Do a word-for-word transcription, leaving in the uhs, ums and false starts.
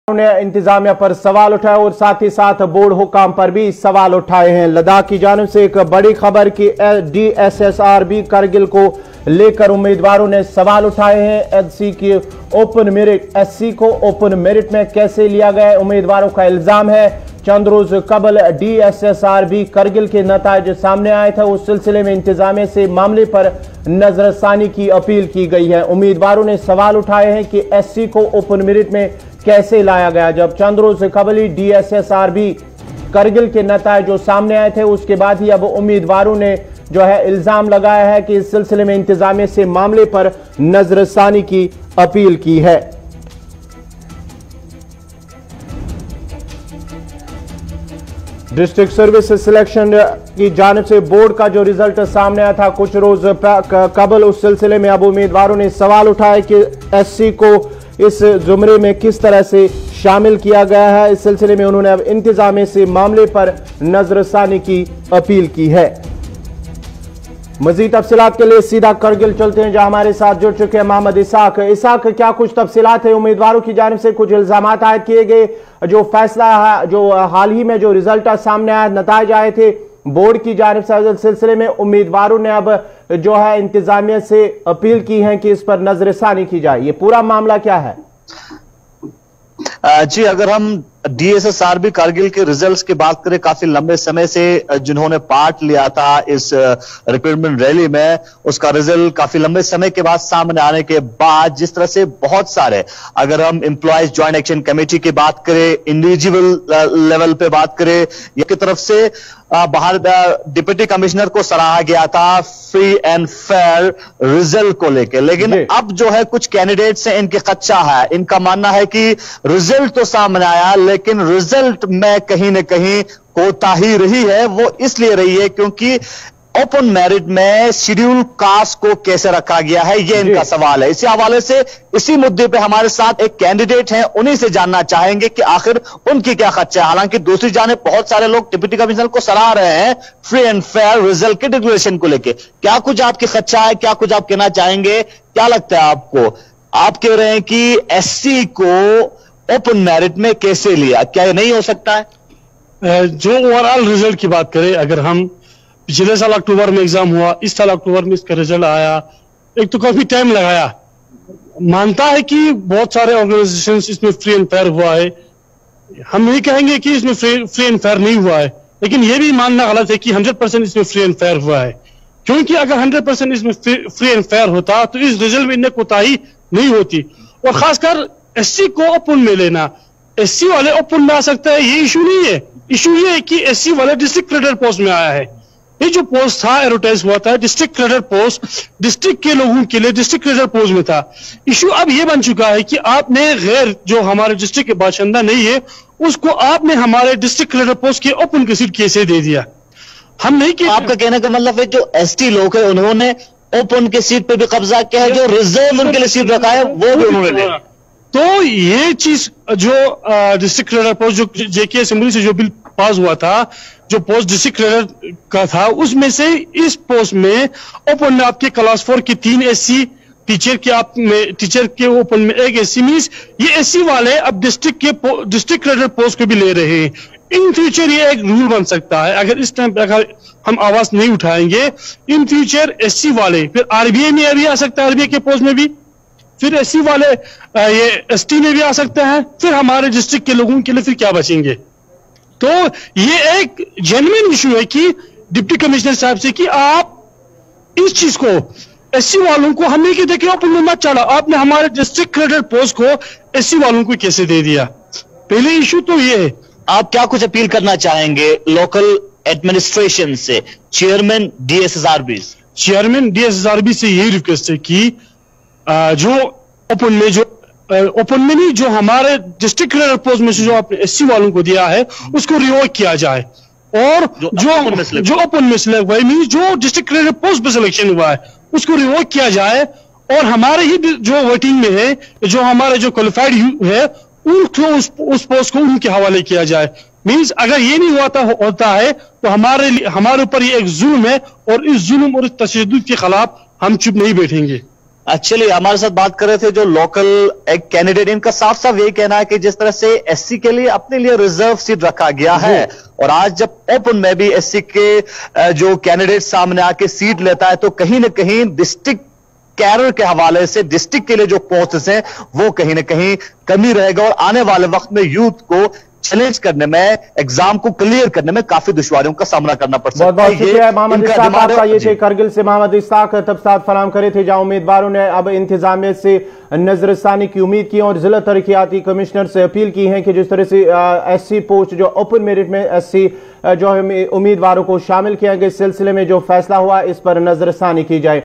उन्होंने इंतजामिया पर सवाल उठाए और साथ ही साथ बोर्ड हुकाम पर भी सवाल उठाए हैं। लद्दाख की जानिब से एक बड़ी खबर कि D S S R B Kargil को लेकर उम्मीदवारों ने सवाल उठाए हैं। एससी की ओपन मेरिट एससी को ओपन मेरिट में कैसे लिया गया, उम्मीदवारों का इल्जाम है चंद रोज कबल D S S R B Kargil के नताइज सामने आए थे। उस सिलसिले में इंतजामिया से मामले पर नजरसानी की अपील की गई है। उम्मीदवारों ने सवाल उठाए हैं कि एससी को ओपन मेरिट में कैसे लाया गया, जब चंद रोज से कबल ही D S S R B Kargil के नताइज जो सामने आए थे उसके बाद ही अब उम्मीदवारों ने जो है इल्जाम लगाया है कि इस सिलसिले में इंतजामिया से मामले पर नजरसानी की अपील की है। डिस्ट्रिक्ट सर्विस सिलेक्शन की जानिब से बोर्ड का जो रिजल्ट सामने आया था कुछ रोज कबल, उस सिलसिले में अब उम्मीदवारों ने सवाल उठाया कि एससी को इस जुमरे में किस तरह से शामिल किया गया है। इस सिलसिले में उन्होंने अब इंतजामिया से मामले पर नजरसानी की अपील की है। मजीद तफसीलात के लिए सीधा करगिल चलते हैं जहां हमारे साथ जुड़ चुके हैं मोहम्मद इसाक। इसाक, क्या कुछ तफसीलात है? उम्मीदवारों की जानिब से कुछ इल्जाम आयद किए गए, जो फैसला है, जो हाल ही में जो रिजल्ट सामने आया, नताइज आए थे बोर्ड की जानिब से, सिलसिले में उम्मीदवारों ने अब जो है इंतजामिया से अपील की है कि इस पर नजरसानी की जाए। ये पूरा मामला क्या है? जी, अगर हम D S S R B Kargil के रिजल्ट्स की बात करें, काफी लंबे समय से जिन्होंने पार्ट लिया था इस रिक्रूटमेंट रैली में, उसका रिजल्ट काफी लंबे समय के बाद सामने आने के बाद जिस तरह से बहुत सारे, अगर हम एम्प्लॉयज ज्वाइंट एक्शन कमेटी की बात करें, इंडिविजुअल लेवल पे बात करें, ये की तरफ से बाहर डिप्टी कमिश्नर को सराहा गया था फ्री एंड फेयर रिजल्ट को लेकर, लेकिन अब जो है कुछ कैंडिडेट्स हैं, इनके कच्चा है, इनका मानना है कि रिजल्ट तो सामने आया लेकिन रिजल्ट में कहीं ना कहीं कोताही रही है। वो इसलिए रही है क्योंकि ओपन मेरिट में शेड्यूल कास्ट को कैसे रखा गया है, ये इनका सवाल है। इसी हवाले से इसी मुद्दे पे हमारे साथ एक कैंडिडेट हैं, उन्हीं से जानना चाहेंगे कि आखिर उनकी क्या खर्चा है। हालांकि दूसरी जानिब बहुत सारे लोग डिप्टी कमिश्नर को सराह रहे हैं फ्री एंड फेयर रिजल्ट के डिक्लेरेशन को लेकर। क्या कुछ आपकी खर्चा है, क्या कुछ आप कहना चाहेंगे? क्या लगता है आपको? आप कह रहे हैं कि एससी को ओपन मेरिट में कैसे लिया, क्या ये नहीं हो सकता है? जो ओवरऑल रिजल्ट की बात करें, अगर हम पिछले साल अक्टूबर में एग्जाम हुआ, इस साल अक्टूबर में इसका रिजल्ट आया, एक तो काफी टाइम लगाया। मानता है कि बहुत सारे ऑर्गेनाइजेशंस इसमें फ्री एंड फेयर हुआ है, हम नहीं कहेंगे कि इसमें फ्री, फ्री एंड फेयर नहीं हुआ है, लेकिन यह भी मानना गलत है कि हंड्रेड परसेंट इसमें फ्री एंड फेयर हुआ है। क्योंकि अगर हंड्रेड परसेंट इसमें फ्री एंड फेयर होता तो इस रिजल्ट में इन्हें कोताही नहीं होती। और खासकर एससी को ओपन में लेना, एससी वाले ओपन में आ सकता है, ये इशू नहीं है। इशू ये है कि एससी वाले डिस्ट्रिक्ट क्रेडिट पोस्ट में आया है। ये जो पोस्ट था एडवर्टाइज हुआ था डिस्ट्रिक्ट क्रेडिट पोस्ट, डिस्ट्रिक्ट के लोगों के लिए डिस्ट्रिक्ट क्रेडिट पोस्ट में था। इशू अब ये बन चुका है कि आपने गैर जो हमारे डिस्ट्रिक्ट के बाशिंदा नहीं है उसको आपने हमारे डिस्ट्रिक्ट क्रेडिट पोस्ट के ओपन की सीट कैसे दे दिया? हम नहीं कि आपका कहने का मतलब है जो एसटी लोग है उन्होंने ओपन के सीट पे भी कब्जा किया है, जो रिजर्व उनके लिए सीट रखा है वो भी उन्होंने लिया। तो ये चीज जो डिस्ट्रिक्ट क्रेडिट पोस्ट जो जेके असेंबली से जो बिल पास हुआ था, जो पोस्ट डिस्ट्रिक्ट क्रेडिट का था, उसमें से इस पोस्ट में ओपन में आपके क्लास फोर की तीन एससी टीचर के आप में टीचर के ओपन में एक एससी, मींस ये एससी वाले अब डिस्ट्रिक्ट के डिस्ट्रिक्ट क्रेडिट पोस्ट को भी ले रहे हैं। इन फ्यूचर ये एक रूल बन सकता है, अगर इस टाइम पे अगर हम आवाज नहीं उठाएंगे, इन फ्यूचर एससी वाले फिर आरबीआई में भी आ सकता है, आरबीआई के पोस्ट में भी, फिर एससी वाले ये एसटी में भी आ सकते हैं, फिर हमारे डिस्ट्रिक्ट के लोगों के लिए फिर क्या बचेंगे? तो ये एक जेन्युइन इशू है कि डिप्टी कमिश्नर साहब से कि आप इस चीज को एससी वालों को हम नहीं कहते कि ओपन में मत चला, आपने हमारे डिस्ट्रिक्ट क्रेडिट पोस्ट को एससी वालों को कैसे दे दिया? पहले इशू तो ये है। आप क्या कुछ अपील करना चाहेंगे लोकल एडमिनिस्ट्रेशन से, chairman D S S R B? Chairman D S S R B से यही रिक्वेस्ट है कि जो ओपन में जो ओपन में नहीं जो हमारे डिस्ट्रिक्ट क्रेडिट पोस्ट में से जो आपने एससी वालों को दिया है उसको रिवोक किया जाए, और जो जो, जो ओपन में सिलेक्ट हुआ है, जो डिस्ट्रिक्ट क्रेडिट पोस्ट पे सिलेक्शन हुआ है उसको रिवोक किया जाए, और हमारे ही जो वोटिंग में है, जो हमारे जो क्वालिफाइड है उनको उस, उस पोस्ट को उनके हवाले किया जाए। मींस अगर ये नहीं हुआ होता है तो हमारे हमारे ऊपर ये एक जुल्म है, और इस जुल्म और इस तशद्दुद के खिलाफ हम चुप नहीं बैठेंगे। एक्चुअली हमारे साथ बात कर रहे थे जो लोकल एक कैंडिडेट, इनका साफ साफ यही कहना है कि जिस तरह से एससी के लिए अपने लिए रिजर्व सीट रखा गया है और आज जब ओपन में भी एससी के जो कैंडिडेट सामने आके सीट लेता है तो कहीं ना कहीं डिस्ट्रिक्ट कैडर के हवाले से डिस्ट्रिक्ट के लिए जो पोस्ट्स हैं वो कहीं ना कहीं कमी रहेगा और आने वाले वक्त में यूथ को चैलेंज करने में, एग्जाम को क्लियर करने में काफी दुश्वारियों का सामना करना पड़ सकता है। बहुत बहुत शुक्रिया मोहम्मद इस्ताक आपका। ये थे करगिल से मोहम्मद इस्ताक तफसीलात फराहम करे थे, जहां उम्मीदवारों ने अब इंतजामिया से नजरसानी की उम्मीद की और जिला तरक्याती कमिश्नर से अपील की है कि जिस तरह से एस सी पोस्ट जो ओपन मेरिट में एस सी जो है उम्मीदवारों को शामिल किया गया, इस सिलसिले में जो फैसला हुआ इस पर नजरसानी की जाए।